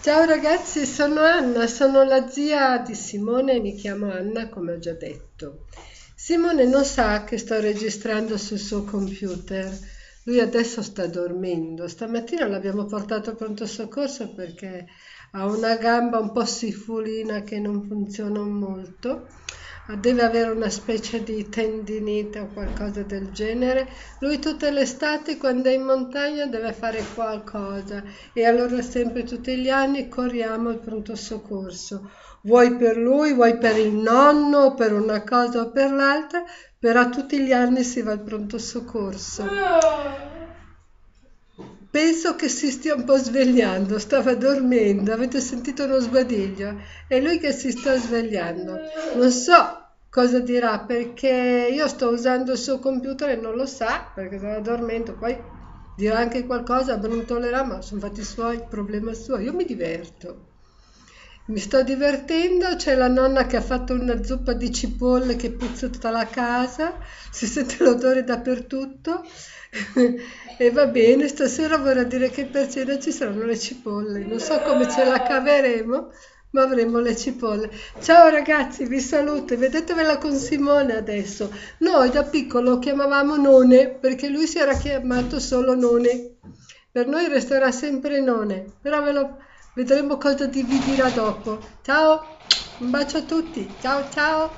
Ciao ragazzi, sono Anna, sono la zia di Simone e mi chiamo Anna come ho già detto. Simone non sa che sto registrando sul suo computer, lui adesso sta dormendo. Stamattina l'abbiamo portato a pronto soccorso perché ha una gamba un po' sifulina che non funziona molto. Deve avere una specie di tendinite o qualcosa del genere. Lui tutte le estati quando è in montagna deve fare qualcosa e allora sempre tutti gli anni corriamo al pronto soccorso. Vuoi per lui, vuoi per il nonno, per una cosa o per l'altra, però tutti gli anni si va al pronto soccorso. Penso che si stia un po' svegliando, stava dormendo, avete sentito uno sbadiglio? È lui che si sta svegliando. Non so cosa dirà perché io sto usando il suo computer e non lo sa perché stava dormendo, poi dirà anche qualcosa, brontolerà, ma sono fatti suoi, problema suo. Io mi diverto. Mi sto divertendo, c'è la nonna che ha fatto una zuppa di cipolle che puzza tutta la casa, si sente l'odore dappertutto e va bene, stasera vorrà dire che per cena ci saranno le cipolle, non so come ce la caveremo, ma avremo le cipolle. Ciao ragazzi, vi saluto, vedetevela con Simone adesso. Noi da piccolo lo chiamavamo None perché lui si era chiamato solo None, per noi resterà sempre None, però vedremo cosa vi dirà dopo. Ciao, un bacio a tutti, ciao ciao.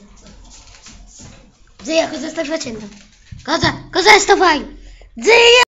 Zia, cosa stai facendo? Cosa sto fai? Zia!